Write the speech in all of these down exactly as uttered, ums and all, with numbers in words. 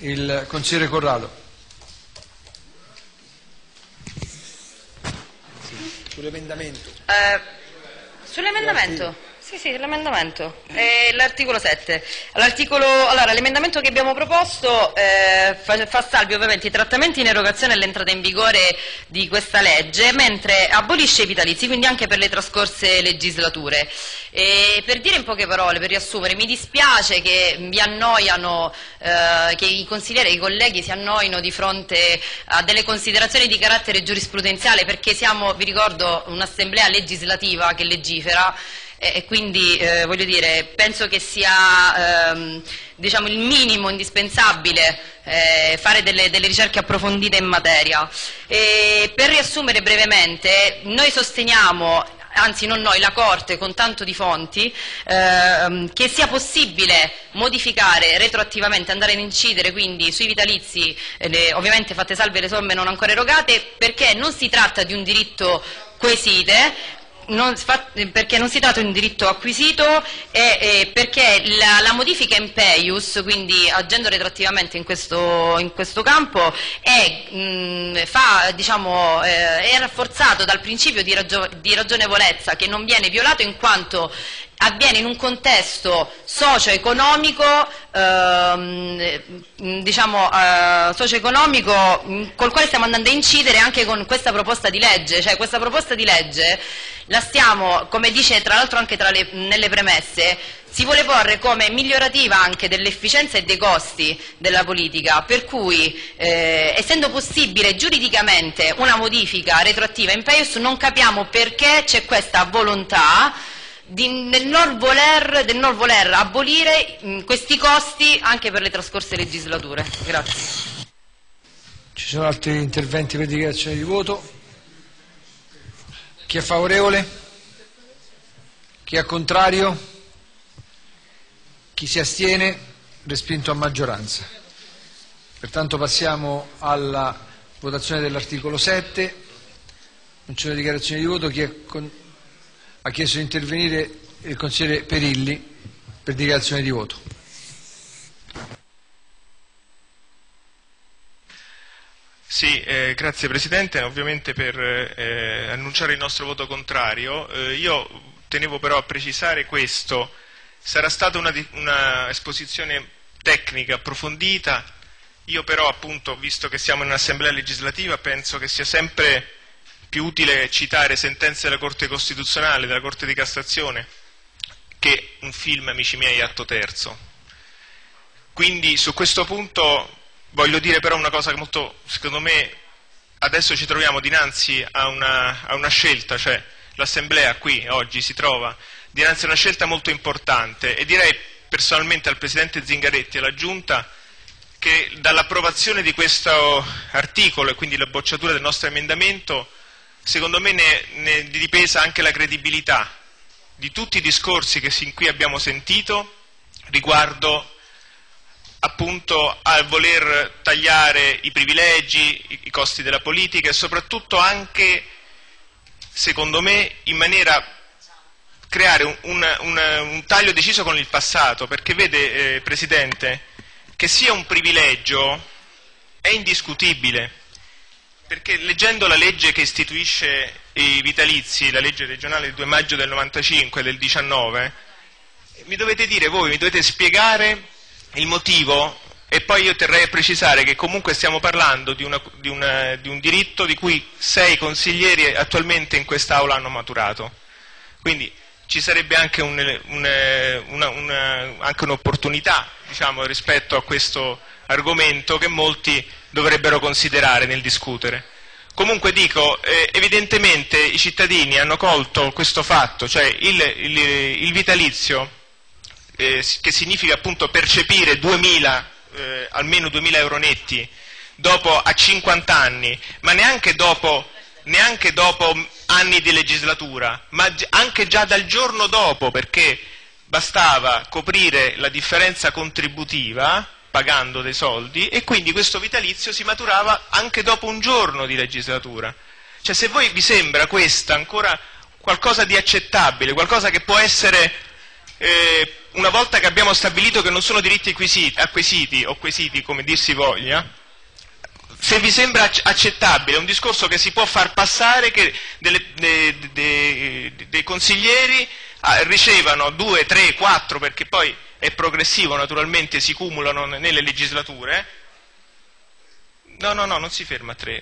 Il consigliere Corrado. Sull'emendamento. Eh, sull'emendamento? Sì, sì, l'emendamento. Eh, l'articolo sette. L'articolo, allora, l'emendamento che abbiamo proposto eh, fa, fa salvi ovviamente i trattamenti in erogazione all'entrata in vigore di questa legge, mentre abolisce i vitalizi, quindi anche per le trascorse legislature. E per dire in poche parole, per riassumere, mi dispiace che vi annoiano, eh, che i consiglieri e i colleghi si annoino di fronte a delle considerazioni di carattere giurisprudenziale, perché siamo, vi ricordo, un'assemblea legislativa che legifera. E quindi eh, voglio dire, penso che sia ehm, diciamo, il minimo indispensabile eh, fare delle, delle ricerche approfondite in materia. E per riassumere brevemente, noi sosteniamo, anzi non noi, la Corte con tanto di fonti, ehm, che sia possibile modificare retroattivamente, andare ad incidere quindi sui vitalizi, eh, le, ovviamente fatte salve le somme non ancora erogate, perché non si tratta di un diritto quesite, Non, perché non si tratta di un diritto acquisito e, e perché la, la modifica in peius, quindi agendo retroattivamente in questo, in questo campo, è, mh, fa, diciamo, eh, è rafforzato dal principio di, ragio, di ragionevolezza, che non viene violato in quanto avviene in un contesto socio-economico, ehm, diciamo, eh, socio-economico col quale stiamo andando a incidere anche con questa proposta di legge. Cioè, questa proposta di legge la stiamo, come dice tra l'altro anche tra le, nelle premesse, si vuole porre come migliorativa anche dell'efficienza e dei costi della politica, per cui eh, essendo possibile giuridicamente una modifica retroattiva in peius, non capiamo perché c'è questa volontà Di, del, non voler, del non voler abolire mh, questi costi anche per le trascorse legislature. Grazie. Ci sono altri interventi per dichiarazione di voto? Chi è favorevole? Chi è contrario? Chi si astiene? Respinto a maggioranza. Pertanto passiamo alla votazione dell'articolo sette. Non c'è una dichiarazione di voto. Chi è con... Ha chiesto di intervenire il consigliere Perilli per dichiarazione di voto. Sì, eh, grazie Presidente. Ovviamente per eh, annunciare il nostro voto contrario. Eh, io tenevo però a precisare questo. Sarà stata una, una esposizione tecnica approfondita. Io però, appunto, visto che siamo in un'assemblea legislativa, penso che sia sempre più utile citare sentenze della Corte Costituzionale, della Corte di Cassazione, che un film, amici miei, atto terzo. Quindi su questo punto voglio dire però una cosa che molto, secondo me, adesso ci troviamo dinanzi a una, a una scelta, cioè l'Assemblea qui oggi si trova dinanzi a una scelta molto importante, e direi personalmente al Presidente Zingaretti e alla Giunta che dall'approvazione di questo articolo e quindi la bocciatura del nostro emendamento, secondo me ne, ne dipesa anche la credibilità di tutti i discorsi che sin qui abbiamo sentito riguardo appunto al voler tagliare i privilegi, i, i costi della politica e soprattutto anche, secondo me, in maniera creare un, un, un, un taglio deciso con il passato, perché vede, eh, Presidente, che sia un privilegio è indiscutibile. Perché leggendo la legge che istituisce i vitalizi, la legge regionale del due maggio del novantacinque e del diciannove, mi dovete dire voi, mi dovete spiegare il motivo, e poi io terrei a precisare che comunque stiamo parlando di, una, di, una, di un diritto di cui sei consiglieri attualmente in quest'Aula hanno maturato. Quindi ci sarebbe anche, un, un, una, una, anche un'opportunità, diciamo, rispetto a questo argomento che molti dovrebbero considerare nel discutere. Comunque dico, eh, evidentemente i cittadini hanno colto questo fatto, cioè il, il, il vitalizio, eh, che significa appunto percepire duemila, eh, almeno duemila euro netti dopo a cinquanta anni, ma neanche dopo, neanche dopo anni di legislatura, ma anche già dal giorno dopo, perché bastava coprire la differenza contributiva pagando dei soldi, e quindi questo vitalizio si maturava anche dopo un giorno di legislatura. Cioè, se voi vi sembra questa ancora qualcosa di accettabile, qualcosa che può essere eh, una volta che abbiamo stabilito che non sono diritti acquisiti, acquisiti o quesiti, come dir si voglia, se vi sembra accettabile un discorso che si può far passare che delle, de, de, de, dei consiglieri ricevano due, tre, quattro, perché poi è progressivo, naturalmente si cumulano nelle legislature. No, no, no, non si ferma a tre.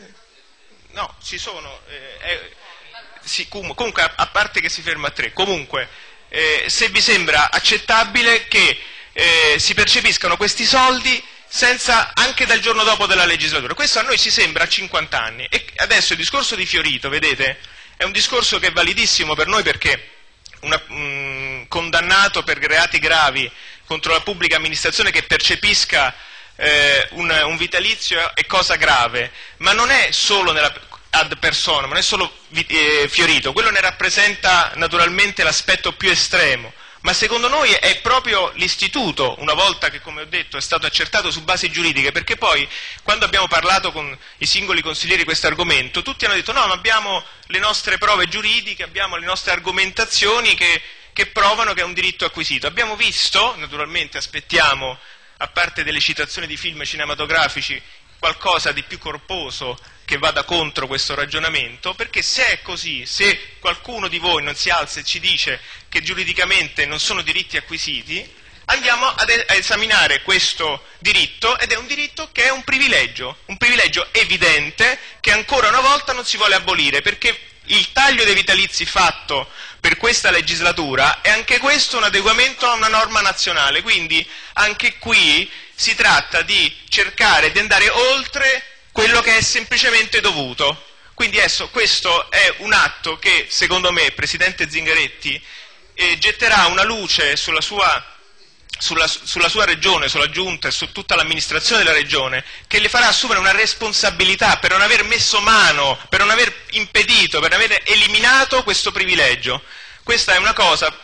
No, ci sono. Eh, eh, si, comunque, a, a parte che si ferma a tre, comunque, eh, se vi sembra accettabile che eh, si percepiscano questi soldi senza, anche dal giorno dopo della legislatura. Questo a noi ci sembra a cinquanta anni. E adesso il discorso di Fiorito, vedete, è un discorso che è validissimo per noi perché una, un condannato per reati gravi contro la pubblica amministrazione che percepisca eh, un, un vitalizio è cosa grave, ma non è solo nella ad persona, non è solo eh, Fiorito, quello ne rappresenta naturalmente l'aspetto più estremo, ma secondo noi è proprio l'istituto, una volta che, come ho detto, è stato accertato su basi giuridiche, perché poi quando abbiamo parlato con i singoli consiglieri di questo argomento, tutti hanno detto no, ma abbiamo le nostre prove giuridiche, abbiamo le nostre argomentazioni che, che provano che è un diritto acquisito. Abbiamo visto, naturalmente aspettiamo, a parte delle citazioni di film cinematografici, qualcosa di più corposo che vada contro questo ragionamento, perché se è così, se qualcuno di voi non si alza e ci dice che giuridicamente non sono diritti acquisiti, andiamo ad a esaminare questo diritto, ed è un diritto che è un privilegio, un privilegio evidente che ancora una volta non si vuole abolire, perché il taglio dei vitalizi fatto per questa legislatura è anche questo un adeguamento a una norma nazionale, quindi anche qui si tratta di cercare di andare oltre quello che è semplicemente dovuto. Quindi adesso questo è un atto che, secondo me, Presidente Zingaretti, eh, getterà una luce sulla sua, sulla, sulla sua regione, sulla giunta e su tutta l'amministrazione della regione, che le farà assumere una responsabilità per non aver messo mano, per non aver impedito, per non aver eliminato questo privilegio. Questa è una cosa...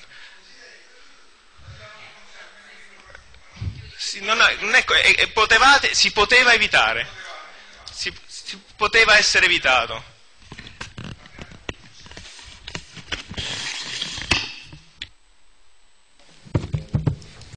Non è, non è, è, potevate, si poteva evitare, si, si poteva essere evitato.